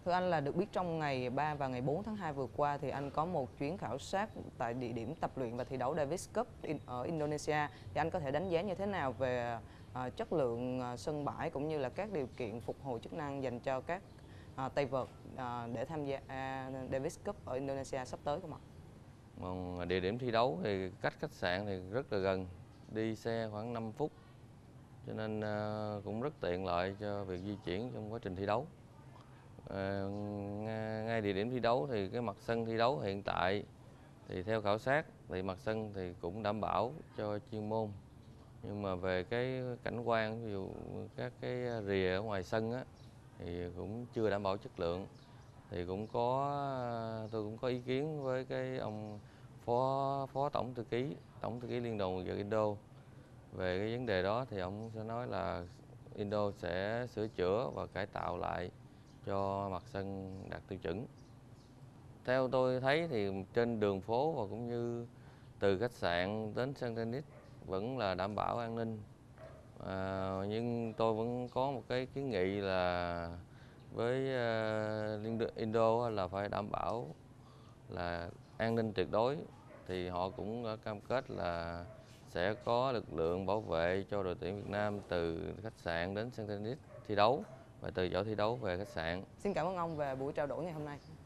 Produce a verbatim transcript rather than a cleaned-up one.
Thưa anh, là được biết trong ngày ba và ngày bốn tháng hai vừa qua thì anh có một chuyến khảo sát tại địa điểm tập luyện và thi đấu Davis Cup ở Indonesia. Thì anh có thể đánh giá như thế nào về uh, chất lượng uh, sân bãi cũng như là các điều kiện phục hồi chức năng dành cho các uh, tay vợt uh, để tham gia uh, Davis Cup ở Indonesia sắp tới không ạ? Còn địa điểm thi đấu thì cách khách sạn thì rất là gần, đi xe khoảng năm phút, cho nên uh, cũng rất tiện lợi cho việc di chuyển trong quá trình thi đấu. À, ngay địa điểm thi đấu thì cái mặt sân thi đấu hiện tại thì theo khảo sát thì mặt sân thì cũng đảm bảo cho chuyên môn, nhưng mà về cái cảnh quan, ví dụ các cái rìa ở ngoài sân á, thì cũng chưa đảm bảo chất lượng. Thì cũng có tôi cũng có ý kiến với cái ông phó phó tổng thư ký tổng thư ký Liên đoàn Quần vợt Indo về cái vấn đề đó, thì ông sẽ nói là Indo sẽ sửa chữa và cải tạo lại cho mặt sân đạt tiêu chuẩn. Theo tôi thấy thì trên đường phố và cũng như từ khách sạn đến sân tennis vẫn là đảm bảo an ninh, à, nhưng tôi vẫn có một cái kiến nghị là với uh, Indo là phải đảm bảo là an ninh tuyệt đối. Thì họ cũng đã cam kết là sẽ có lực lượng bảo vệ cho đội tuyển Việt Nam từ khách sạn đến sân tennis thi đấu và từ chỗ thi đấu về khách sạn. Xin cảm ơn ông về buổi trao đổi ngày hôm nay.